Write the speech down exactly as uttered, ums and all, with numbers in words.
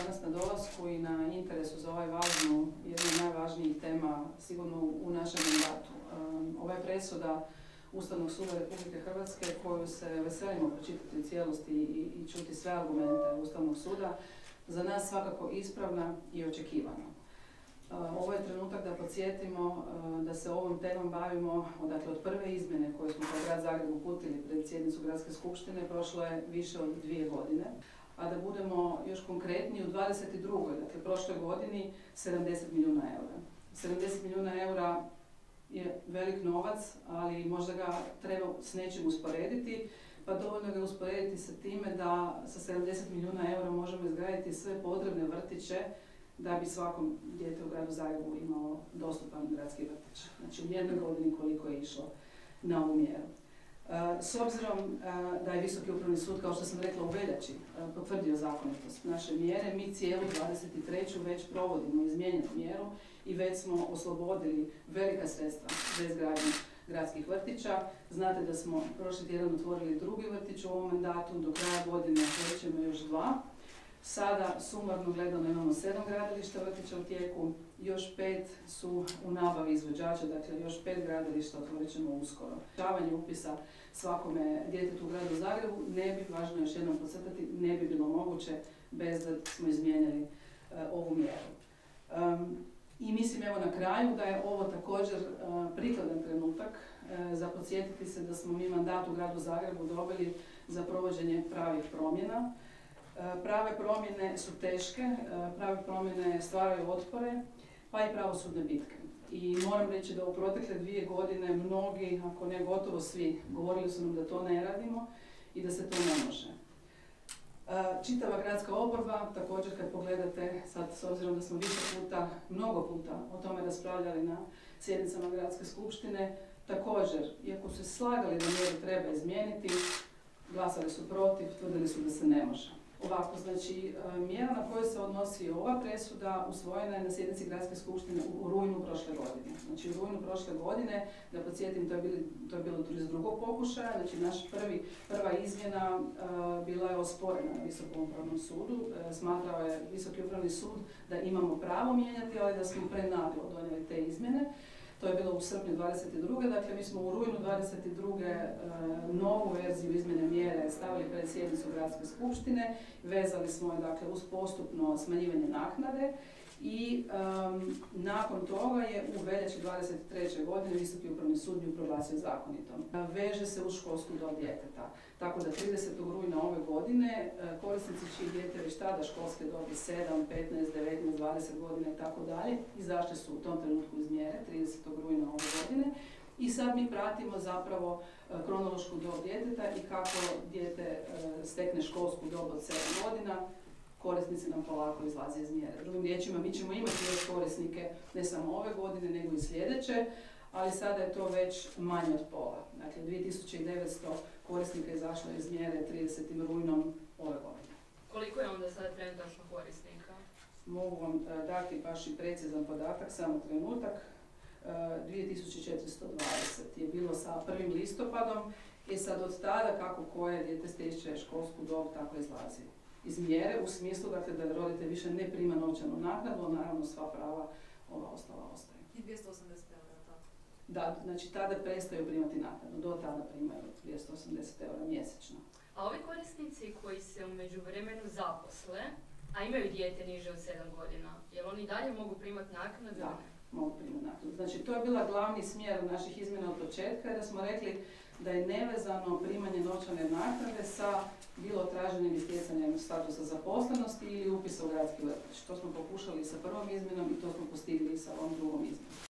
danas na dolasku i na interesu za ovaj važnu, jednu od najvažnijih tema sigurno u našem mandatu. Ova je presuda Ustavnog suda Republike Hrvatske koju se veselimo pročitati u cijelosti i, i čuti sve argumente Ustavnog suda, za nas svakako ispravna i očekivana. Ovo je trenutak da podsjetimo da se ovom temom bavimo, dakle od prve izmjene koje smo kao grad Zagreb uputili pred sjednicu Gradske skupštine, prošlo je više od dvije godine. A da budemo još konkretniji, u dvadeset drugoj dakle prošloj godini, sedamdeset milijuna eura. sedamdeset milijuna eura je velik novac, ali možda ga treba s nečim usporediti, pa dovoljno ga usporediti sa time da sa sedamdeset milijuna eura možemo izgraditi sve potrebne vrtiće da bi svakom dijete u gradu Zagrebu imalo dostupan gradski vrtić. Znači u jednoj godini koliko je išlo na ovu mjeru. S obzirom da je Visoki upravni sud, kao što sam rekla, u veljači potvrdio zakonitost naše mjere, mi cijelu dvadeset treću već provodimo izmijenjenu mjeru i već smo oslobodili velika sredstva za izgradnju gradskih vrtića. Znate da smo prošli tjedan otvorili drugi vrtić u ovom mandatu, do kraja godine otvorit ćemo još dva. Sada, sumarno gledano, imamo sedam gradilišta vrtića u tijeku, još pet su u nabavi izvođača, dakle još pet gradilišta otvorit ćemo uskoro. Rješavanje upisa svakome djetetu u gradu Zagrebu ne bi, važno još jednom podcrtati, ne bi bilo moguće bez da smo izmijenjali uh, ovu mjeru. Um, I mislim evo na kraju da je ovo također uh, prikladan trenutak uh, za podsjetiti se da smo mi mandat u gradu Zagrebu dobili za provođenje pravih promjena. Prave promjene su teške, prave promjene stvaraju otpore, pa i pravosudne bitke. I moram reći da u protekle dvije godine mnogi, ako ne gotovo svi, govorili su nam da to ne radimo i da se to ne može. Čitava gradska oporba, također kad pogledate, sad s obzirom da smo više puta, mnogo puta o tome raspravljali na sjednicama Gradske skupštine, također, iako su se slagali da mjeru treba izmijeniti, glasali su protiv, tvrdili su da se ne može. Ovako, znači, mjera na koju se odnosi ova presuda usvojena je na sjednici Gradske skupštine u rujnu prošle godine. Znači, u rujnu prošle godine, da podsjetim, to je, bili, to je bilo iz drugog pokušaja, znači naš prvi, prva izmjena uh, bila je osporena na Visokom upravnom sudu. Uh, smatrao je Visoki upravni sud da imamo pravo mijenjati, ali da smo prenaglo donijeli te izmjene. To je bilo u srpnju dvadeset druge Dakle, mi smo u rujnu dvadeset druge E, novu verziju izmjene mjere stavili pred sjednicu Gradske skupštine. Vezali smo je dakle, uz postupno smanjivanje naknade i um, nakon toga je u veljači dvadeset treće godine Visoki upravni sud ju proglasio zakonitom. Veže se uz školsku dob djeteta. Tako da tridesetog rujna ove godine korisnici čiji dijete već tada školske dobi sedam, petnaest, devetnaest, dvadeset godina i tako dalje izašli su u tom trenutku iz mjere tridesetog rujna ove godine. I sad mi pratimo zapravo kronološku dob djeteta i kako dijete stekne školsku dob od sedam godina, korisnici nam polako izlaze iz mjere. Drugim riječima, mi ćemo imati još korisnike ne samo ove godine, nego i sljedeće, ali sada je to već manje od pola. Dakle, dvije tisuće devetsto korisnika je izašlo iz mjere tridesetim rujnom ove godine. Koliko je onda sada trenutačno korisnika? Mogu vam dati baš i precizan podatak, samo trenutak. dvije tisuće četiristo dvadeset je bilo sa prvim listopadom i sad od tada kako koje dijete stječe školsku dob, tako izlazi iz mjere, u smislu dakle, da roditelj više ne prima novčanu naknadu, a naravno sva prava ova ostala ostaju. I dvjesto osamdeset eura, tako? Da, znači tada prestaju primati naknadu, do tada primaju dvjesto osamdeset eura mjesečno. A ovi korisnici koji se u međuvremenu zaposle, a imaju dijete niže od sedam godina, jel oni dalje mogu primati naknadu? Da, mogu primati naknadu. Znači to je bila glavni smjer naših izmjena od početka, da smo rekli da je nevezano primanje novčane naknade sa bilo traženjem i stjecanjem statusa zaposlenosti ili upisa u gradski vrtić. To smo pokušali sa prvom izmjenom i to smo postigli sa ovom drugom izmjenom.